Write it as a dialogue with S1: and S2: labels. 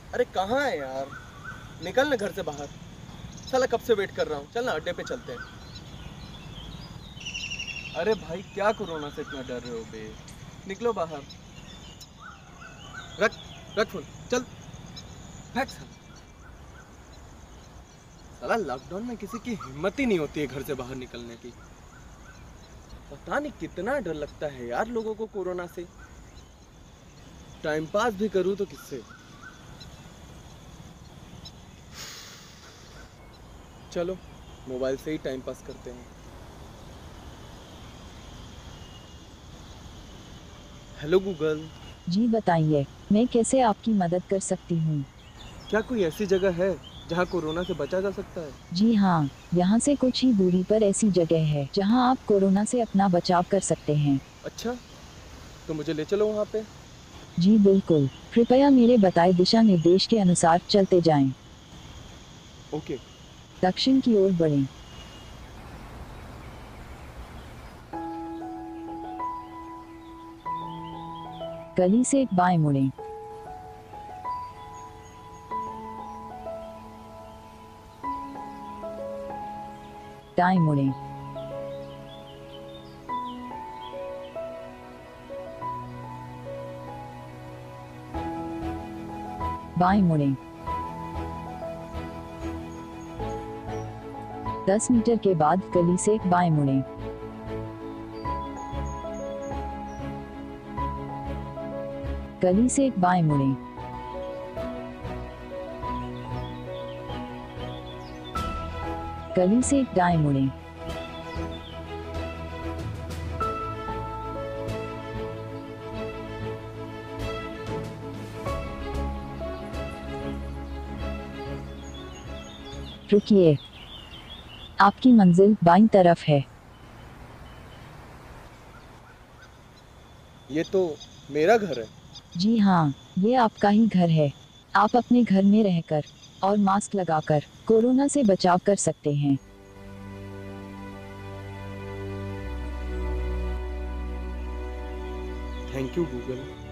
S1: अरे कहाँ है यार, निकल ना घर से बाहर। साला कब से वेट कर रहा हूँ, चल ना अड्डे पे चलते हैं। अरे भाई क्या कोरोना से इतना डर रहे हो बे, निकलो बाहर। रख रख फोन, चल फेंक साला। साला लॉकडाउन में किसी की हिम्मत ही नहीं होती है घर से बाहर निकलने की। पता नहीं कितना डर लगता है यार लोगों को कोरोना से। टाइम पास भी करूँ तो किससे। चलो मोबाइल से ही टाइम पास करते हैं। Hello Google.
S2: जी बताइए, मैं कैसे आपकी मदद कर सकती हूँ।
S1: क्या कोई ऐसी जगह है जहाँ कोरोना से बचा जा सकता है?
S2: जी हाँ, यहाँ से कुछ ही दूरी पर ऐसी जगह है जहाँ आप कोरोना से अपना बचाव कर सकते हैं।
S1: अच्छा, तो मुझे ले चलो वहाँ पे।
S2: जी बिल्कुल, कृपया मेरे बताए दिशा निर्देश के अनुसार चलते जाएं।
S1: ओके।
S2: दक्षिण की ओर बढ़ें। गली से बाएं मुड़ें। दाएं मुड़ें। बाएं मुड़ें। 10 मीटर के बाद गली से बाएं मुड़ें। गली से बाएं मुड़ें। गली से दाएं मुड़ें। रुकिए, आपकी मंजिल बाईं तरफ है।
S1: ये तो मेरा घर है।
S2: जी हाँ, ये आपका ही घर है। आप अपने घर में रहकर और मास्क लगाकर कोरोना से बचाव कर सकते हैं।
S1: Thank you Google.